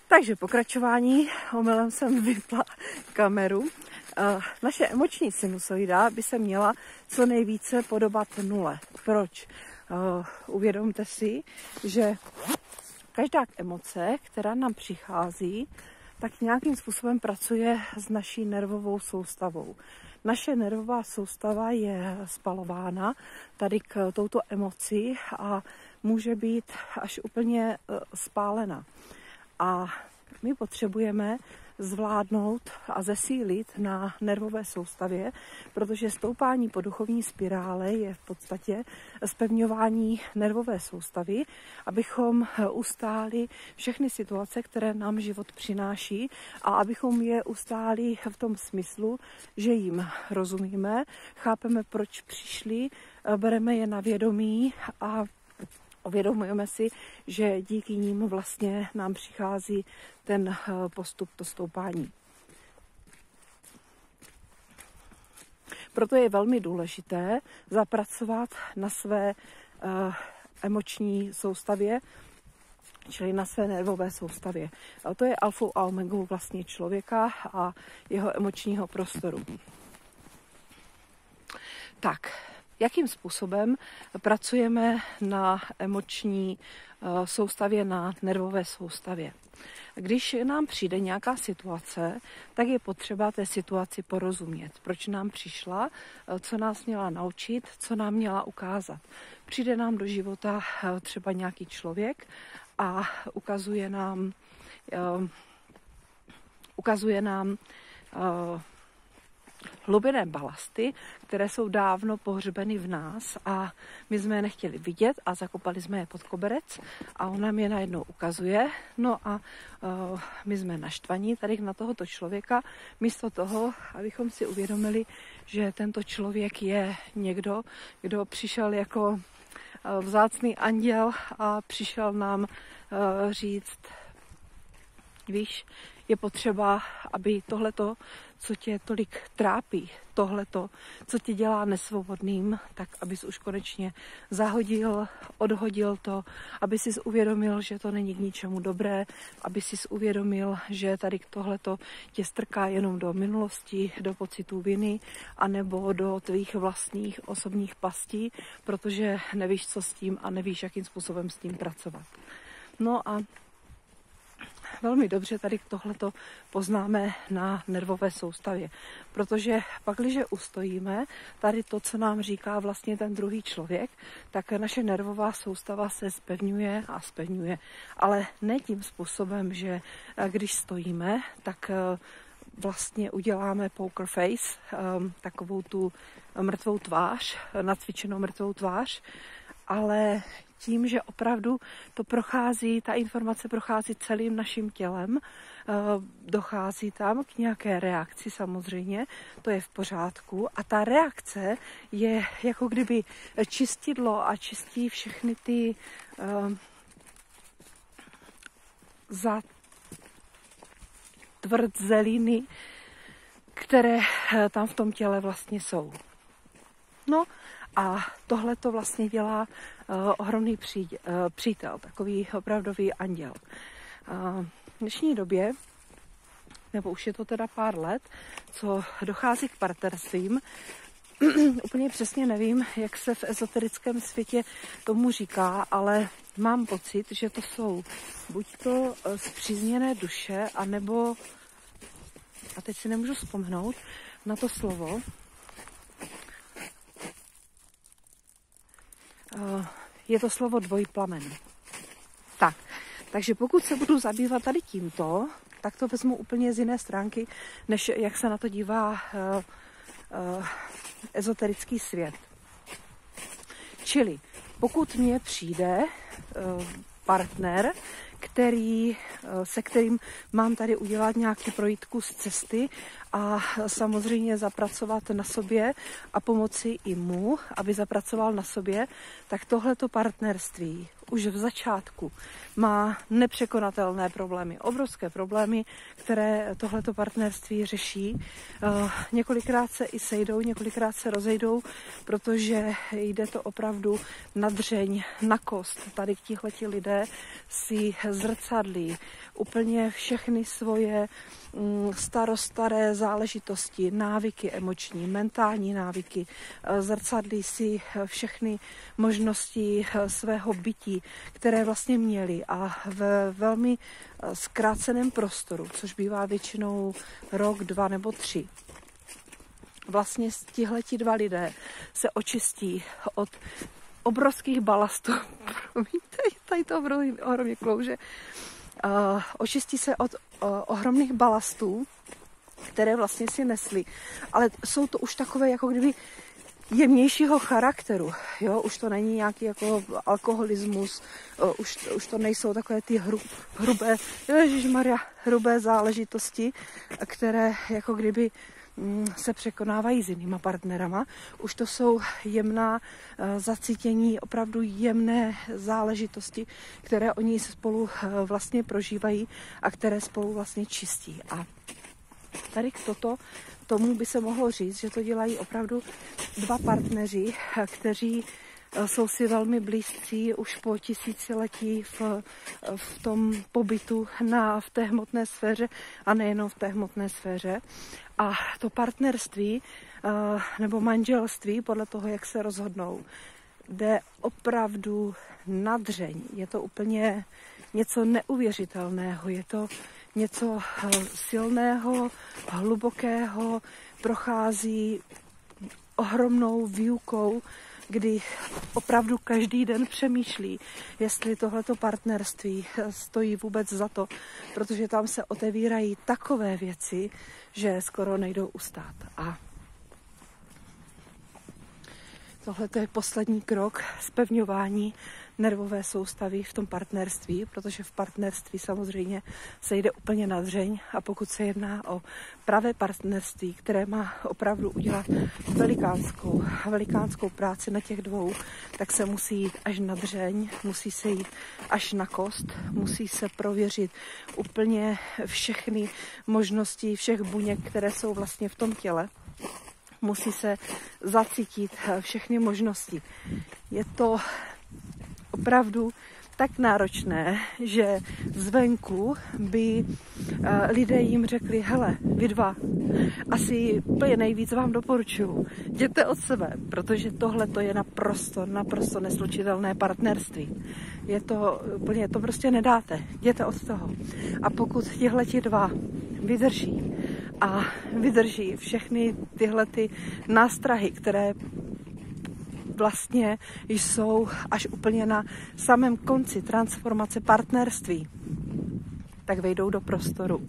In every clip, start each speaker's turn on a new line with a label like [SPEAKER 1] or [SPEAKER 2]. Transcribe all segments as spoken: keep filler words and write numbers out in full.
[SPEAKER 1] Takže pokračování, omylem jsem vypla kameru. Naše emoční sinusoida by se měla co nejvíce podobat nule. Proč? Uvědomte si, že každá emoce, která nám přichází, tak nějakým způsobem pracuje s naší nervovou soustavou. Naše nervová soustava je spalována tady k touto emoci a může být až úplně spálena. A my potřebujeme zvládnout a zesílit na nervové soustavě, protože stoupání po duchovní spirále je v podstatě zpevňování nervové soustavy, abychom ustáli všechny situace, které nám život přináší a abychom je ustáli v tom smyslu, že jim rozumíme, chápeme, proč přišli, bereme je na vědomí a uvědomujeme si, že díky nim vlastně nám přichází ten postup, to stoupání. Proto je velmi důležité zapracovat na své uh, emoční soustavě, čili na své nervové soustavě. A to je alfou a omegou vlastně člověka a jeho emočního prostoru. Tak. Jakým způsobem pracujeme na emoční soustavě, na nervové soustavě? Když nám přijde nějaká situace, tak je potřeba té situaci porozumět. Proč nám přišla, co nás měla naučit, co nám měla ukázat. Přijde nám do života třeba nějaký člověk a ukazuje nám, ukazuje nám hlubinné balasty, které jsou dávno pohřbeny v nás a my jsme je nechtěli vidět a zakopali jsme je pod koberec a on nám je najednou ukazuje. No a uh, my jsme naštvaní tady na tohoto člověka, místo toho, abychom si uvědomili, že tento člověk je někdo, kdo přišel jako uh, vzácný anděl a přišel nám uh, říct, víš, je potřeba, aby tohleto, co tě tolik trápí, tohleto, co tě dělá nesvobodným, tak abys už konečně zahodil, odhodil to, aby sis uvědomil, že to není k ničemu dobré, aby sis uvědomil, že tady tohleto tě strká jenom do minulosti, do pocitů viny, anebo do tvých vlastních osobních pastí, protože nevíš, co s tím a nevíš, jakým způsobem s tím pracovat. No a velmi dobře tady tohleto poznáme na nervové soustavě, protože pakliže ustojíme tady to, co nám říká vlastně ten druhý člověk, tak naše nervová soustava se zpevňuje a zpevňuje, ale ne tím způsobem, že když stojíme, tak vlastně uděláme poker face, takovou tu mrtvou tvář, nacvičenou mrtvou tvář, ale tím, že opravdu to prochází, ta informace prochází celým naším tělem, dochází tam k nějaké reakci samozřejmě, to je v pořádku a ta reakce je jako kdyby čistidlo a čistí všechny ty uh, zatvrdzeliny, které tam v tom těle vlastně jsou. No a tohle to vlastně dělá uh, ohromný pří, uh, přítel, takový opravdový anděl. Uh, v dnešní době, nebo už je to teda pár let, co dochází k partnerstvím, úplně přesně nevím, jak se v ezoterickém světě tomu říká, ale mám pocit, že to jsou buď to spřízněné duše, anebo, a teď si nemůžu vzpomenout na to slovo, je to slovo dvojplamen. Tak, takže pokud se budu zabývat tady tímto, tak to vezmu úplně z jiné stránky, než jak se na to dívá uh, uh, ezoterický svět. Čili pokud mně přijde uh, partner, který, se kterým mám tady udělat nějaký projít kus cesty a samozřejmě zapracovat na sobě a pomoci i mu, aby zapracoval na sobě, tak tohleto partnerství už v začátku má nepřekonatelné problémy, obrovské problémy, které tohleto partnerství řeší. Několikrát se i sejdou, několikrát se rozejdou, protože jde to opravdu na dřeň, na kost. Tady tihleti lidé si zrcadlí úplně všechny svoje starostaré záležitosti, návyky emoční, mentální návyky, zrcadlí si všechny možnosti svého bytí, které vlastně měli a v velmi zkráceném prostoru, což bývá většinou rok, dva nebo tři. Vlastně tihleti dva lidé se očistí od obrovských balastů. Promiňte, tady to ohromně klouže. Uh, očistí se od uh, ohromných balastů, které vlastně si nesli. Ale jsou to už takové jako kdyby jemnějšího charakteru. Jo? Už to není nějaký jako alkoholismus, uh, už, už to nejsou takové ty hru, hrubé, ježišmarja, hrubé záležitosti, které jako kdyby se překonávají s jinýma partnerama. Už to jsou jemná zacítění, opravdu jemné záležitosti, které oni spolu vlastně prožívají a které spolu vlastně čistí. A tady k toto, tomu by se mohlo říct, že to dělají opravdu dva partneři, kteří jsou si velmi blízcí už po tisíciletí v, v tom pobytu na, v té hmotné sféře a nejenom v té hmotné sféře. A to partnerství nebo manželství, podle toho, jak se rozhodnou, jde opravdu na dřeň. Je to úplně něco neuvěřitelného, je to něco silného, hlubokého, prochází ohromnou výukou, kdy opravdu každý den přemýšlí, jestli tohleto partnerství stojí vůbec za to, protože tam se otevírají takové věci, že skoro nejdou ustát. A tohle je poslední krok zpevňování nervové soustavy v tom partnerství, protože v partnerství samozřejmě se jde úplně na dřeň a pokud se jedná o pravé partnerství, které má opravdu udělat velikánskou, velikánskou práci na těch dvou, tak se musí jít až na dřeň, musí se jít až na kost, musí se prověřit úplně všechny možnosti všech buněk, které jsou vlastně v tom těle. Musí se zacítit všechny možnosti. Je to opravdu tak náročné, že zvenku by lidé jim řekli, hele, vy dva, asi úplně nejvíc vám doporučuju, jděte od sebe, protože tohle to je naprosto, naprosto neslučitelné partnerství. Je to úplně, to prostě nedáte, jděte od toho. A pokud tihleti dva vydrží a vydrží všechny tyhle ty nástrahy, které vlastně jsou až úplně na samém konci transformace partnerství, tak vejdou do prostoru,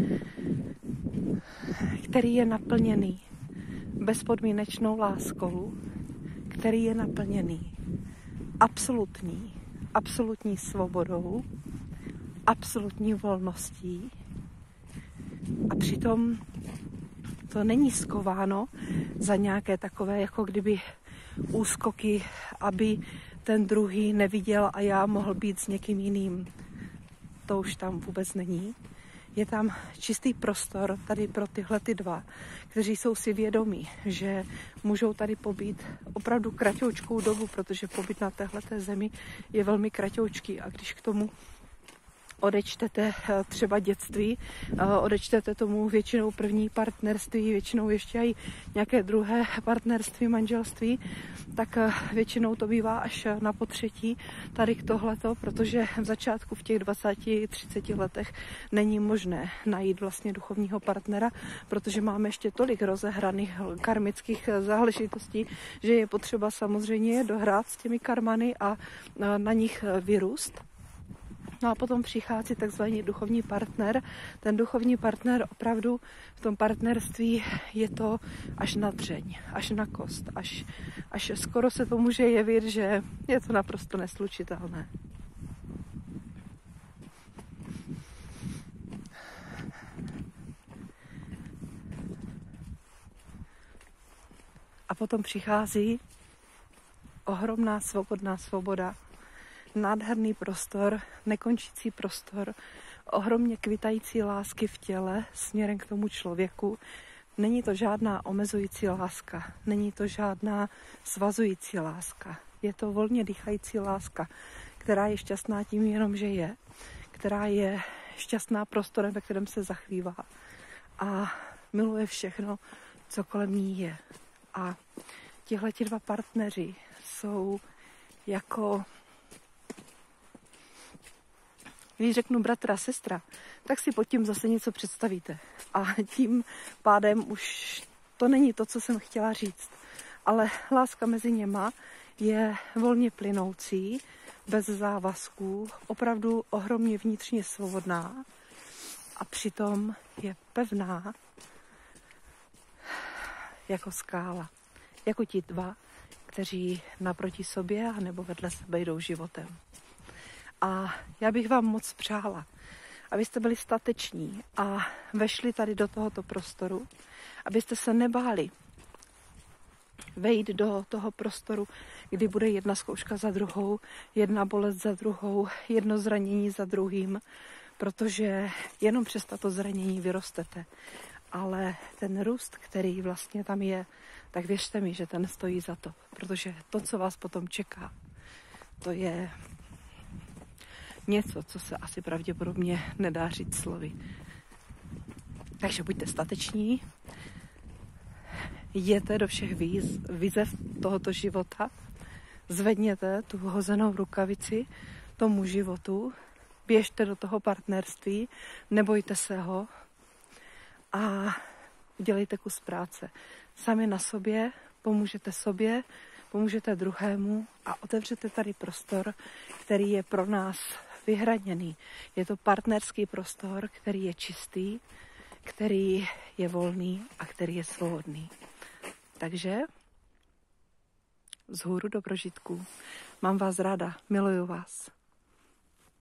[SPEAKER 1] který je naplněný bezpodmínečnou láskou, který je naplněný absolutní, absolutní svobodou, absolutní volností a přitom to není skováno za nějaké takové, jako kdyby úskoky, aby ten druhý neviděl a já mohl být s někým jiným. To už tam vůbec není. Je tam čistý prostor tady pro tyhle ty dva, kteří jsou si vědomí, že můžou tady pobít opravdu kratoučkou dobu, protože pobyt na téhleté zemi je velmi kratoučký a když k tomu odečtete třeba dětství, odečtete tomu většinou první partnerství, většinou ještě i nějaké druhé partnerství, manželství, tak většinou to bývá až na potřetí tady k tohleto, protože v začátku v těch dvaceti třiceti letech není možné najít vlastně duchovního partnera, protože máme ještě tolik rozehraných karmických záležitostí, že je potřeba samozřejmě je dohrát s těmi karmany a na nich vyrůst. No a potom přichází takzvaný duchovní partner. Ten duchovní partner opravdu v tom partnerství je to až na dřeň, až na kost, až, až skoro se to může jevit, že je to naprosto neslučitelné. A potom přichází ohromná svobodná svoboda, nádherný prostor, nekončící prostor, ohromně kvitající lásky v těle směrem k tomu člověku. Není to žádná omezující láska, není to žádná svazující láska. Je to volně dýchající láska, která je šťastná tím jenom, že je, která je šťastná prostorem, ve kterém se zachvívá a miluje všechno, co kolem ní je. A tihleti dva partneři jsou jako, když řeknu bratr a sestra, tak si pod tím zase něco představíte. A tím pádem už to není to, co jsem chtěla říct. Ale láska mezi něma je volně plynoucí, bez závazků, opravdu ohromně vnitřně svobodná a přitom je pevná jako skála. Jako ti dva, kteří naproti sobě a nebo vedle sebe jdou životem. A já bych vám moc přála, abyste byli stateční a vešli tady do tohoto prostoru, abyste se nebáli vejít do toho prostoru, kdy bude jedna zkouška za druhou, jedna bolest za druhou, jedno zranění za druhým, protože jenom přes tato zranění vyrostete. Ale ten růst, který vlastně tam je, tak věřte mi, že ten stojí za to, protože to, co vás potom čeká, to je něco, co se asi pravděpodobně nedá říct slovy. Takže buďte stateční, jděte do všech výz, výzev tohoto života, zvedněte tu hozenou rukavici tomu životu, běžte do toho partnerství, nebojte se ho a udělejte kus práce. Sami na sobě, pomůžete sobě, pomůžete druhému a otevřete tady prostor, který je pro nás vyhraněný. Je to partnerský prostor, který je čistý, který je volný a který je svobodný. Takže vzhůru do prožitků. Mám vás ráda, miluju vás.